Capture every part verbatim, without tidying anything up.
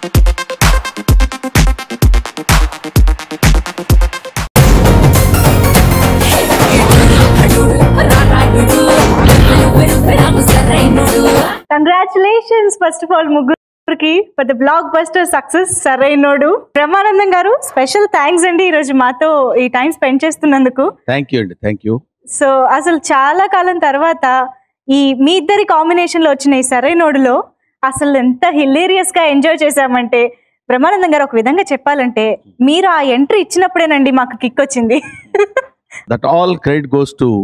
Congratulations first of all ముగ్గురికి for the blockbuster success Sarrainodu. Brahmanandam గారు special thanks అండి ఈరోజు మాతో ఈ టైం స్పెండ్ చేస్తున్నందుకు. థ్యాంక్ యూ అండి, థ్యాంక్ యూ. సో అసలు చాలా కాలం తర్వాత ఈ మీ ఇద్దరి కాంబినేషన్ లో వచ్చిన ఈ సరైనోడులో అసలు ఎంత హిలేరియస్ గా ఎంజాయ్ చేసామంటే, బ్రహ్మానందం గారు ఒక విధంగా చెప్పాలంటే మీరు ఆ ఎంట్రీ ఇచ్చినప్పుడేనండి మాకు కిక్ వచ్చింది. That all credit goes to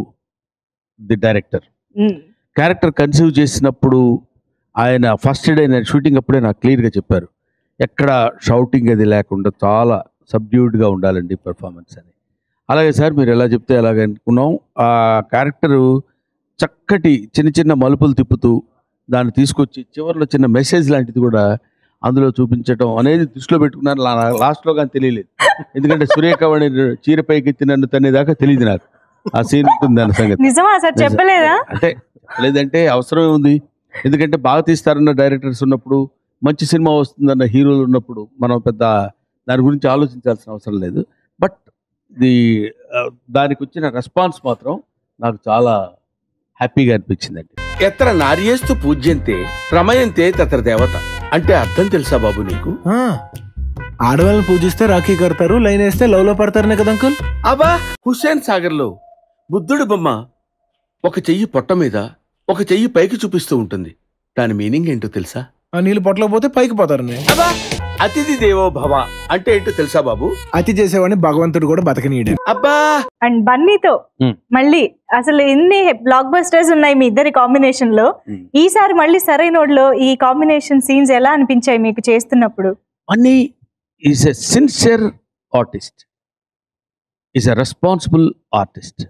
the director. Character conceive చేసినప్పుడు ఆయన ఫస్ట్ డే నేను షూటింగ్ అప్పుడే నాకు క్లియర్గా చెప్పారు, ఎక్కడ షౌటింగ్ అది లేకుండా చాలా సబ్డ్యూడ్గా ఉండాలండి పెర్ఫార్మెన్స్ అని. అలాగే సార్ మీరు ఎలా చెప్తే అలాగే అనుకున్నాం. ఆ క్యారెక్టరు చక్కటి చిన్న చిన్న మలుపులు తిప్పుతూ దాన్ని తీసుకొచ్చి చివరిలో చిన్న మెసేజ్ లాంటిది కూడా అందులో చూపించడం అనేది దృష్టిలో పెట్టుకున్నాను. లాస్ట్లో కానీ తెలియలేదు, ఎందుకంటే సురేఖవాణి చీరపైకి ఎత్తి నన్ను తనేదాకా తెలియదు నాకు ఆ సీన్ ఉంటుంది అన్న సంగతి. నిజమా సార్? చెప్పలేదా? అంటే లేదంటే అవసరమే ఉంది, ఎందుకంటే బాగా తీస్తారన్న డైరెక్టర్స్ ఉన్నప్పుడు, మంచి సినిమా వస్తుందన్న హీరోలు ఉన్నప్పుడు మనం పెద్ద దాని గురించి ఆలోచించాల్సిన అవసరం లేదు. బట్ ది దానికి వచ్చిన రెస్పాన్స్ మాత్రం నాకు చాలా హ్యాపీగా అనిపించిందండి. ఎత్ర నార్యేస్తు పూజ్యంతే ప్రమయంతే తత్ర దేవత అంటే అర్థం తెలుసా బాబు నీకు? ఆడవాళ్ళని పూజిస్తే రాఖీ కడతారు, లైన్ వేస్తే లవ్ లో పడతారనే కదా అంకుల్. అబ్బా, హుస్సేన్ సాగర్ లో బుద్ధుడు బొమ్మ ఒక చెయ్యి పొట్ట మీద ఒక చెయ్యి పైకి చూపిస్తూ ఉంటుంది. దాని మీనింగ్ ఏంటో తెలుసా? ఆ నీళ్ళు పొట్టలో పోతే పైకి పోతారని. అబ్బా, అతిథి దేవో భవ అంటే ఏంటో తెలుసా బాబు? అతి చేసేవాడిని భగవంతుడు కూడా బతకనీయడం. అబ్బా, అండ్ బన్నీతో మళ్ళీ అసలు ఎన్ని బ్లాక్ బస్టర్స్ ఉన్నాయి మీ ఇద్దరి కాంబినేషన్ లో. ఈసారి మళ్ళీ సరైనోడ్లో ఈ కాంబినేషన్ సీన్స్ ఎలా అనిపించాయి మీకు చేస్తున్నప్పుడు? Bunny is a sincere artist, is a responsible artist.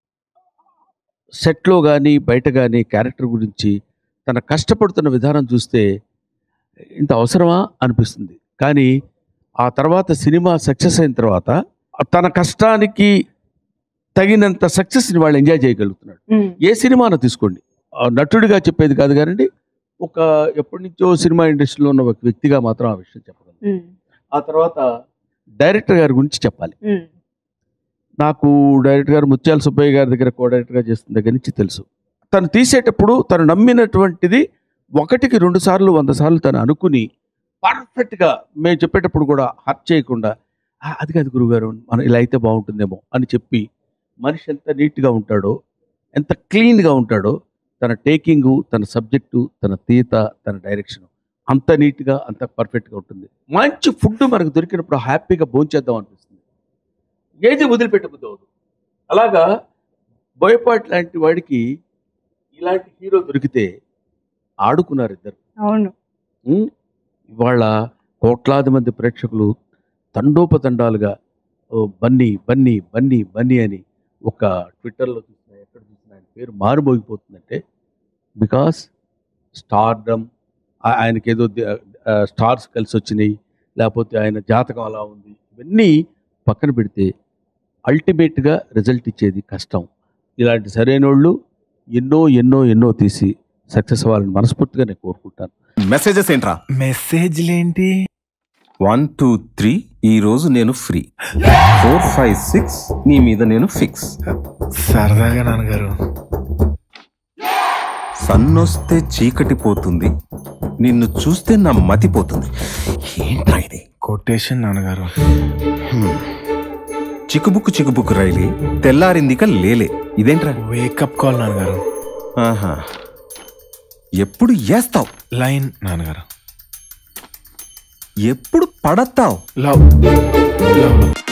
సెట్లో కానీ బయట కానీ క్యారెక్టర్ గురించి తన కష్టపడుతున్న విధానం చూస్తే ఇంత అవసరమా అనిపిస్తుంది. కానీ ఆ తర్వాత సినిమా సక్సెస్ అయిన తర్వాత తన కష్టానికి తగినంత సక్సెస్ని వాళ్ళు ఎంజాయ్ చేయగలుగుతున్నాడు. ఏ సినిమాను తీసుకోండి, నటుడిగా చెప్పేది కాదు కానండి, ఒక ఎప్పటి నుంచో సినిమా ఇండస్ట్రీలో ఉన్న ఒక వ్యక్తిగా మాత్రం ఆ విషయం చెప్పగలను. ఆ తర్వాత డైరెక్టర్ గారి గురించి చెప్పాలి. నాకు డైరెక్టర్ గారు ముత్యాల సుబ్బయ్య గారి దగ్గర కో డైరెక్టర్గా చేస్తున్న దగ్గర నుంచి తెలుసు. తను తీసేటప్పుడు తను నమ్మినటువంటిది ఒకటికి రెండు సార్లు వంద సార్లు తను అనుకుని పర్ఫెక్ట్గా మేము చెప్పేటప్పుడు కూడా హర్ట్ చేయకుండా అది కాదు గురుగారు మనం ఇలా అయితే బాగుంటుందేమో అని చెప్పి, మనిషి ఎంత నీట్గా ఉంటాడో, ఎంత క్లీన్గా ఉంటాడో, తన టేకింగు, తన సబ్జెక్టు, తన తీత, తన డైరెక్షన్ అంత నీట్గా అంత పర్ఫెక్ట్గా ఉంటుంది. మంచి ఫుడ్ మనకు దొరికినప్పుడు హ్యాపీగా భోంచేద్దాం అనిపిస్తుంది, ఏది వదిలిపెట్టబుద్ది అవదు. అలాగా బోయపాటి లాంటి వాడికి ఇలాంటి హీరో దొరికితే ఆడుకున్నారు ఇద్దరు. అవును, ఇవాళ కోట్లాది మంది ప్రేక్షకులు తండోపతండాలుగా బన్నీ బన్నీ బన్నీ బన్నీ అని ఒక ట్విట్టర్లో చూసినా ఎక్కడ చూసినా ఆయన పేరు మారుమోగిపోతుందంటే బికాస్ స్టార్డమ్, ఆయనకి ఏదో స్టార్స్ కలిసి వచ్చినాయి, లేకపోతే ఆయన జాతకం అలా ఉంది, ఇవన్నీ పక్కన పెడితే అల్టిమేట్గా రిజల్ట్ ఇచ్చేది కష్టం. ఇలాంటి సరైనోళ్ళు ఎన్నో ఎన్నో ఎన్నో తీసి సక్సెస్ అవ్వాలని మనస్ఫూర్తిగా నేను కోరుకుంటాను. మెసేజెస్ ఏంట్రా? మెసేజ్లేంటి? వన్ టూ త్రీ ఈ రోజు నేను ఫ్రీ, ఫోర్ ఫైవ్ సిక్స్ నీ మీద నేను ఫిక్స్. సరదాగా నాన్నగారు. సన్నొస్తే చీకటి పోతుంది, నిన్ను చూస్తే నా మతి పోతుంది. ఏంట్రా ఇది? కొటేషన్ నాన్నగారు. చిక్కుబుక్కు చిక్కుబుక్కు రైలే తెల్లారిందిక లేలే, ఇదేంట్రా? వేకప్ కాల్ నాన్నగారు. ఆహా, ఎప్పుడు వేస్తావు లైన్ నాన్నగారు? ఎప్పుడు పడతావు లవ్ లవ్